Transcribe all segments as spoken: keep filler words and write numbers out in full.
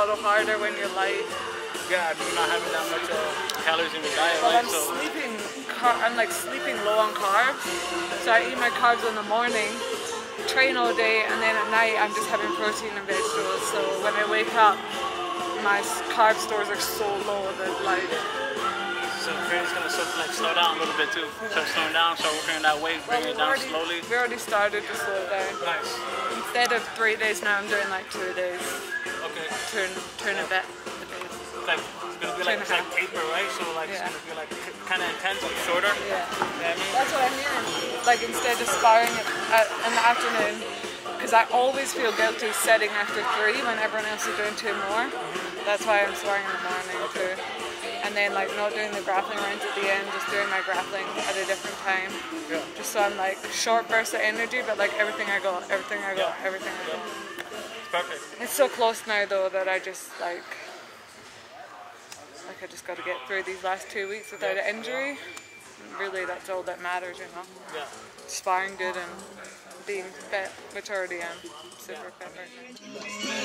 little harder when you're light. Yeah, you're not having that much uh, calories in your diet, Well, right? I'm So sleeping, I'm like sleeping low on carbs, so I eat my carbs in the morning, train all day, and then at night I'm just having protein and vegetables. So when I wake up, my carb stores are so low that like. So training's gonna sort of like slow down a little bit too. Start slowing down, start working on that weight, bring Well, it down already, slowly. We already started to slow down. Nice. Instead of three days now, I'm doing like two days. Okay. Turn, turn a bit. Like, it's gonna be like, it's like taper, right? So like yeah. it's gonna be like kind of intense, but shorter. Yeah. You know what I mean? That's what I'm hearing. Like instead of sparring at, in the afternoon, because I always feel guilty setting after three when everyone else is doing two more. That's why I'm sparring in the morning okay. too. And then like not doing the grappling rounds at the end, just doing my grappling at a different time. Yeah. Just so I'm like short bursts of energy, but like everything I got, everything I got, yeah. everything I got. It's perfect. It's so close now though that I just like, like I just got to get through these last two weeks without an injury. And really, that's all that matters, you know. Yeah. Sparring good and being fit, which I already am. Super fit right now.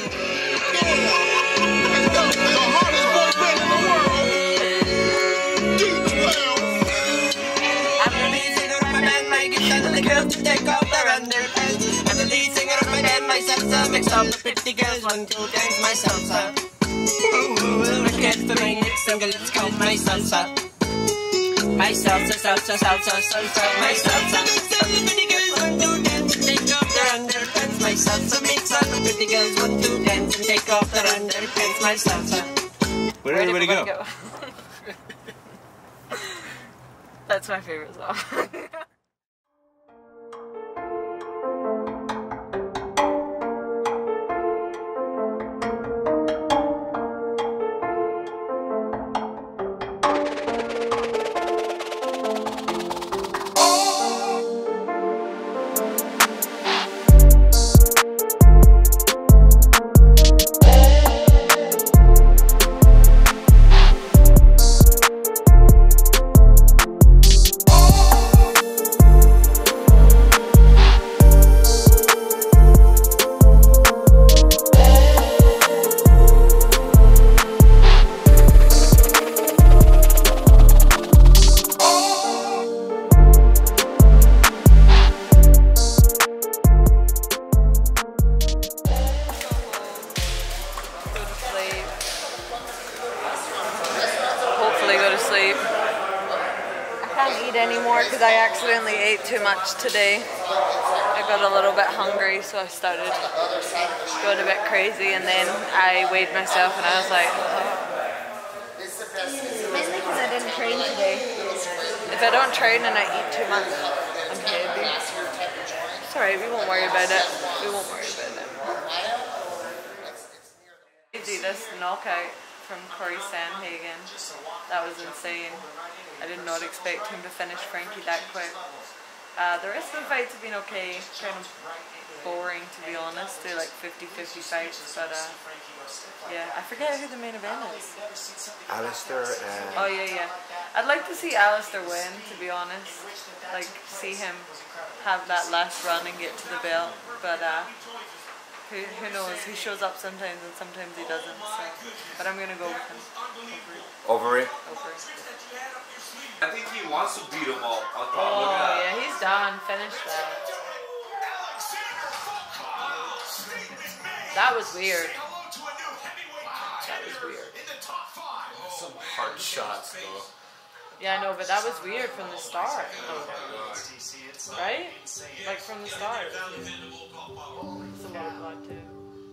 I'm the lead singer of my band, my guitar and the girls to take off their underpants. I'm the lead singer of my band, my salsa mix all the pretty girls want to dance my salsa. Look at for my next single, it's called my salsa. My salsa, salsa, salsa, salsa, my salsa. All the pretty girls want to dance and take off their underpants. My salsa makes all the pretty girls want to dance and take off their underpants. My salsa. Where did everybody go? go? That's my favorite song. Anymore because I accidentally ate too much today. I got a little bit hungry, so I started going a bit crazy, and then I weighed myself and I was like, oh. Mainly because I didn't train today. If I don't train and I eat too much, I'm heavy. It's alright, we won't worry about it. We won't worry about it. Crazy, this knockout from Corey Sandhagen. That was insane. I did not expect him to finish Frankie that quick. Uh, the rest of the fights have been okay. Kind of boring, to be honest. They're like fifty fifty fights, but uh, yeah, I forget who the main event is. Alistair and... Oh yeah, yeah. I'd like to see Alistair win, to be honest. Like, see him have that last run and get to the belt, but uh, who, who knows? He shows up sometimes and sometimes he doesn't, so. But I'm gonna go with him. Over it? Over it. I think he wants to beat him up. I thought, Oh, look at that. yeah, he's done. Finished that. That was weird. That was weird. Some hard shots, though. Yeah, I know, but that was weird from the start. Right? Like from the start. It's a lot of blood, too.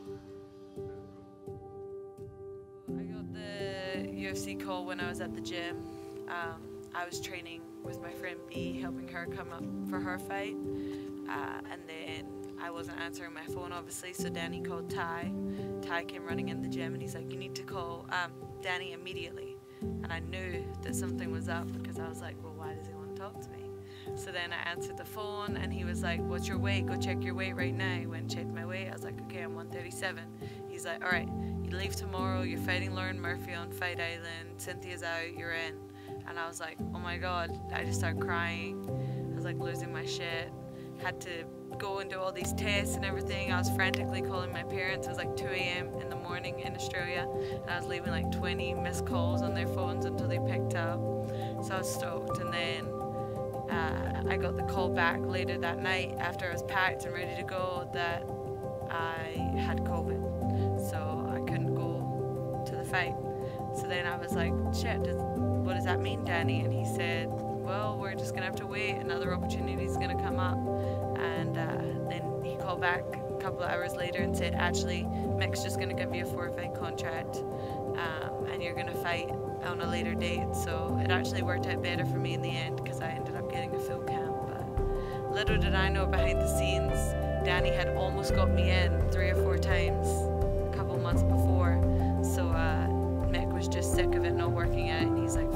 I got the U F C call when I was at the gym. Um, I was training with my friend B, helping her come up for her fight, uh, and then I wasn't answering my phone obviously, so Danny called Ty. Ty came running in the gym and he's like, you need to call um, Danny immediately. And I knew that something was up because I was like, well, why does he want to talk to me? So then I answered the phone and he was like, what's your weight? Go check your weight right now. He went and checked my weight. I was like, okay, I'm one thirty-seven. He's like, all right, you leave tomorrow, you're fighting Lauren Murphy on Fight Island, Cynthia's out, you're in. And I was like, oh my god, I just started crying. I was like losing my shit. had to go and do all these tests and everything. I was frantically calling my parents. It was like two A M in the morning in Australia, and I was leaving like twenty missed calls on their phones until they picked up. So I was stoked, and then uh, I got the call back later that night after I was packed and ready to go that I had COVID, so I couldn't go to the fight. So then I was like, shit, does, what does that mean, Danny? And he said, well, we're just gonna have to wait, another opportunity is gonna come up. And uh, then he called back a couple of hours later and said, actually, Mick's just gonna give you a four-fight contract, um, and you're gonna fight on a later date. So it actually worked out better for me in the end because I ended up getting a full camp. But little did I know behind the scenes, Danny had almost got me in three or four times a couple months before. So uh, Mick was just sick of it not working out, and he's like,